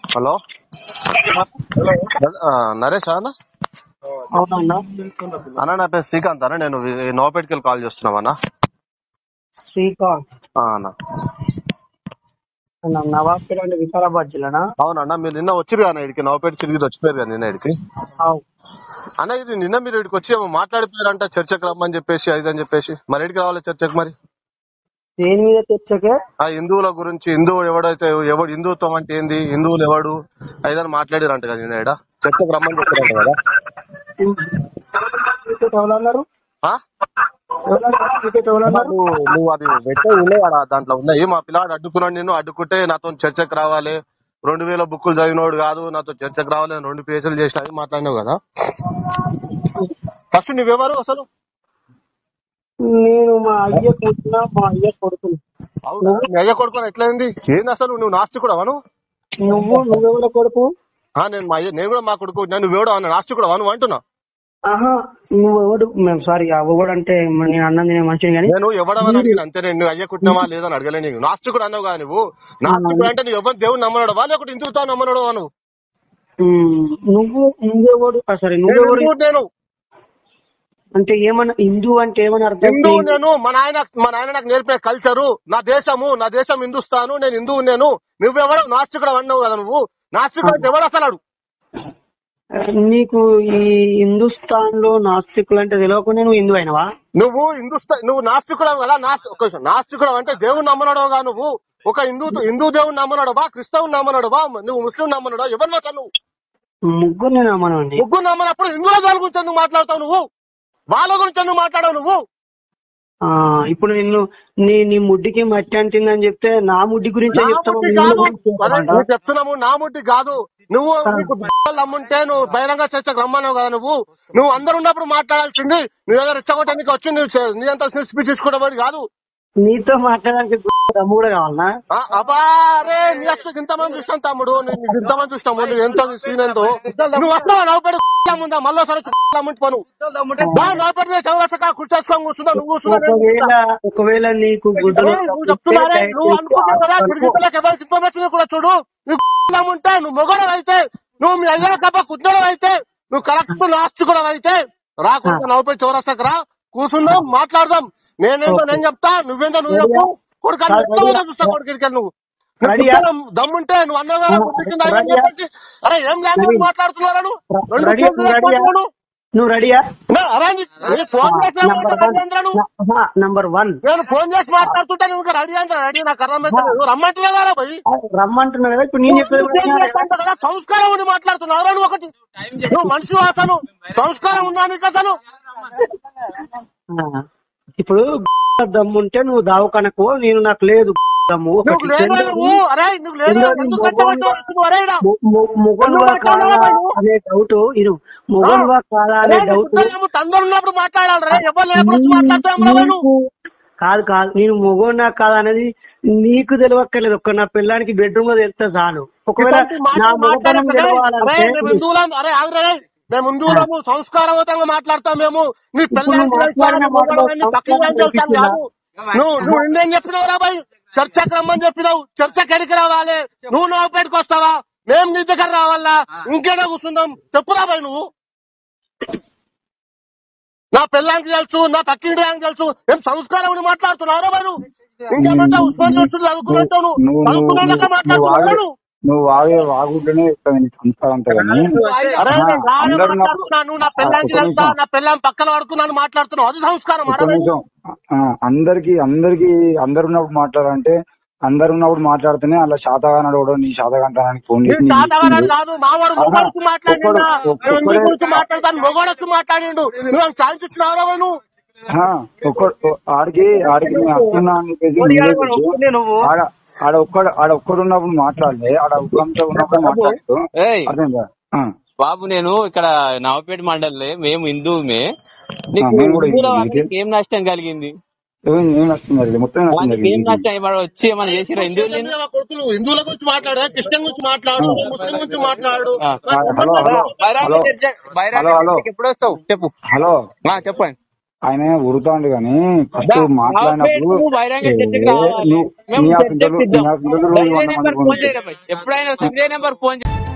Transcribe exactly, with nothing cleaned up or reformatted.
Hello ఆ, నరేష్ అన్న అవునన్నా. అన్న నా పేరు శ్రీకాంత్ అన్న. నేను నోపేట్కి వెళ్ళి కాల్ చేస్తున్నామన్నా. శ్రీకాంత్ ఆ, అన్న అన్న, నవాబ్పేట అంటే వికారాబాద్ జిల్లానా? అవునన్నా, మీరు నిన్న వచ్చిరు అన్న ఇడికి నోపేట తిరిగి వచ్చిపోయారు కదా నిన్న ఇడికి. అవు. అన్న ఇది నిన్న మీరు ఇడికి వచ్చి ఏమో మాట్లాడిపోయారంట చర్చకు రమ్మని చెప్పేసి అది అని చెప్పేసి. మరి ఇడికి రావాలి చర్చకు మరి దేని మీద చర్చకే? ఆ హిందువుల గురించి, హిందువు ఎవడైతే ఎవడు హిందుత్వం అంటే ఏంది, హిందువులు ఎవడు ఐదని మాట్లాడారంట కదా నిన్న ఈడ. చర్చకు రమ్మని చెప్పారంట కదా. క్రికెట్ ఎవరన్నారు? ఆ? క్రికెట్ ఎవరన్నారు? నువ్వు నువ్వు అది పెట్టే ఉన్నాయి ఆడ, దాంట్లో ఉన్నాయి. మా పిల్లాడు అడ్డుకున్నాడు, నిన్ను అడ్డుకుంటే నాతో చర్చకు రావాలి, రెండు వేల బుక్కులు చదివినోడు కాదు, నాతో చర్చకు రావాలి, రెండు పేజీలు చేసిన అది మాట్లాడినావు కదా. ఫస్ట్ నువ్వెవరు అసలు? నేను మా అయ్య కూర్చున్నా, మా అయ్య కొడుకుని. అవునా? మీ అయ్య కొడుకుని ఎట్లయింది ఏంది అసలు? నువ్వు నాస్తికుడు అను? నువ్వు నువ్వెవడ కొడుకు? నేను మా అయ్య, నేను కూడా మా కొడుకు. నేను వేడు అన్న నాస్తికుడు అను అంటున్నా. ఆహా, నువ్వెవడు? మేము సారీ ఎవడు అంటే నేను అన్నది నేను మంచిది కానీ నేను ఎవడమని అడిగిన అంతే. నేను అయ్య కుట్టినవా లేదని అడగలే. నీకు నాస్తికుడు అన్నావు కదా నువ్వు. నాస్తికుడు అంటే నువ్వు ఎవరు దేవుడు నమ్మనాడు వా లేకపోతే హిందువుతా నమ్మనాడు నువ్వు? నువ్వు నువ్వెవడు? సరే నువ్వెవడు నేను అంటే ఏమన్నా హిందూ అంటే ఏమని అర్థం? హిందూ నేను. మా నాయన మా నాయన నాకు నేర్పిన కల్చరు, నా దేశము, నా దేశం హిందుస్థాను, నేను హిందువు. నేను నువ్వెవడు నాస్తికుడు అన్నావు కదా నువ్వు. నాస్తికుడు అంటే ఎవడు అసలు? నీకు ఈ హిందుస్థాన్ లో నాస్తికులు అంటే తెలియకుండా నువ్వు హిందూ అయినవా? నువ్వు హిందుస్థా నువ్వు నాస్తికుడు కదా. నాస్తికుడు అంటే దేవుడు నమ్మనడవుగా నువ్వు. ఒక హిందూ హిందూ దేవుడు నమ్మనడవా, క్రిస్తవుని నమ్మనడవా, నువ్వు ముస్లిం నమ్మనడవా, ఎవరు అసలు నువ్వు? ముగ్గురు నమ్మనండి. ముగ్గురు నమ్మనప్పుడు హిందువుల వాళ్ళ గురించి ఎందుకు మాట్లాడతావు నువ్వు? వాళ్ళ గురించి ఎందుకు మాట్లాడవు నువ్వు? ఆ ఇప్పుడు నిన్ను నీ నీ ముడ్డికి మట్టి అంటిందని చెప్తే నా ముడ్డి గురించి చెప్తున్నాము. నా ముడ్డి కాదు. నువ్వు నమ్ముంటే నువ్వు బహిరంగ చర్చకు రమ్మన్నావు కదా. నువ్వు నువ్వు అందరు ఉన్నప్పుడు మాట్లాడాల్సింది. నువ్వు ఏదో రెచ్చగొట్టడానికి వచ్చి నువ్వు నీ అంత స్పీచ్ తీసుకునేవాడు కాదు. నీతో మాట్లాడడానికి దమ్ము కూడా కావాలనా? అబారే నీ అసలు ఇంతమంది చూస్తాను తమ్ముడు, నేను ఇంతమంది చూస్తాము. ఎంతో సీన్ ఎంతో నువ్వు వస్తావా? నవ్వుపడి ముందా మళ్ళీ సరే పను నవ్వుపడి చౌరసగా కూర్చేసుకొని కూర్చుందా నువ్వు కూర్చున్నా. ఒకవేళ నీకు నువ్వు చెప్తున్నారే, నువ్వు అనుకుంటావు కదా గుడిగిద్దలకు ఎవరికి ఇన్ఫర్మేషన్ కూడా చూడు. నువ్వు ఉంటే నువ్వు మొగడం అయితే, నువ్వు మీ అయ్యల కప్ప కుద్దడం అయితే, నువ్వు కరెక్ట్ నాస్తికుడు అయితే రాకుండా నవ్వుపడి చౌరసకు రా, కూర్చుందాం, మాట్లాడదాం. నేనేందో నేను చెప్తా, నువ్వేందో నువ్వు చెప్పు. కొడుకు చూస్తా కొడుకు నువ్వు దమ్ముంటే నువ్వు అన్నావు కదా. అరే ఏం లాంగ్వేజ్ మాట్లాడుతున్నారా నువ్వు? నువ్వు రెడీయా? ఫోన్ నంబర్ వన్ నేను ఫోన్ చేసి మాట్లాడుతుంటే నువ్వు రెడీ అంటే రెడీ. నాకు అర్థమైతే రమ్మంటున్నా కదా పోయి రమ్మంటున్నా కదా. ఇప్పుడు నేను చెప్పేది కదా సంస్కారం ఉండి మాట్లాడుతున్నావు నువ్వు. ఒకటి నువ్వు మనిషి అసలు సంస్కారం ఉందా నీకు అసలు? ఇప్పుడు దమ్ముంటే నువ్వు దావకనకు, నేను నాకు లేదు దమ్ము. మొగన్వా కాదా అనే డౌట్ ఇను మొగన్వా కాదా అనే డౌట్ కాదు కాదు నేను మొగోనా కాదా అనేది నీకు తెలియక్కర్లేదు. ఒక్క నా పిల్లానికి బెడ్రూమ్ లో వెళ్తే చాలు. ఒకవేళ నా మొగతనం తెలవాలంటే మేము హిందువులము సంస్కారవంతంగా మాట్లాడతాం. మేము నీ పిల్లలు నువ్వు నువ్వు ఇందేం చెప్పినావు రా బాయ్? చర్చకు రమ్మని చెప్పినావు. చర్చకు ఎడికి రావాలి? నువ్వు నవ్వుపేటకు వస్తావా? మేము నీ దగ్గర రావాలా? ఇంకేనా కూర్చుందాం? చెప్పురా బాయ్. నువ్వు నా పిల్లానికి తెలుసు, నా పక్కింటి దానికి తెలుసు. ఏం సంస్కారం ఉండి మాట్లాడుతున్నావు రా బాయ్? నువ్వు ఇంకేమంటే ఉస్మాన్ చదువుకున్నట్టు నువ్వు చదువుకున్నాక మాట్లాడుతున్నావు. నువ్వు వాగే వాగుంటేనే సంస్కారం అంతా కానీ నువ్వు నా పిల్లానికి తెలుసా, నా పిల్లని పక్కన పడుకున్నాను మాట్లాడుతున్నావు, అది సంస్కారం? అందరికి అందరికి అందరు ఉన్నప్పుడు మాట్లాడాలంటే అందరు ఉన్నప్పుడు మాట్లాడితేనే అలా శాతగానాడు కూడా నీ శాతగాంతనానికి ఫోన్ చేసి కాదు. మావాడు మొగోడొచ్చి మాట్లాడతాను, మొగోడొచ్చి మాట్లాడిండు. నువ్వు ఛాన్స్ ఇచ్చినావు నువ్వు. ఆడికి ఆడికి వస్తున్నా అని చెప్పేసి ఆడ ఆడ ఒక్కడు ఆడ ఒక్కడు ఉన్నప్పుడు మాట్లాడలే, ఆడ ఒక్కడంతో ఉన్నప్పుడు మాట్లాడుతూ అర్థంగా బాబు. నేను ఇక్కడ నవపేట మండలే, మేము హిందువుమే. ఏం నష్టం కలిగింది? ఏం నష్టం జరిగింది? మొత్తం ఏం నష్టం వచ్చి ఏమైనా చేసిరా? హిందువులు హిందువుల గురించి మాట్లాడు, క్రిస్టియన్ గురించి మాట్లాడు, ముస్లిం గురించి మాట్లాడు. హలో హలో ఎప్పుడు వస్తావు చెప్పు. హలో చెప్పండి. ఆయన ఉరుతాండు కానీ ఫస్ట్ దా, నవపేట మాట్లాడినప్పుడు నువ్వు బహిరంగ ఏ, చర్చకు రావాలి. నువ్వు మేము నీ చర్చకు అతను సిద్ధం. నీ అతను రోజు సంజయ్ వంద మంది నెంబర్ ఫోన్ ఫోన్ చేయరా భయ్. ఎప్పుడైనా సంజయ్ నెంబర్ ఫోన్ చేయి.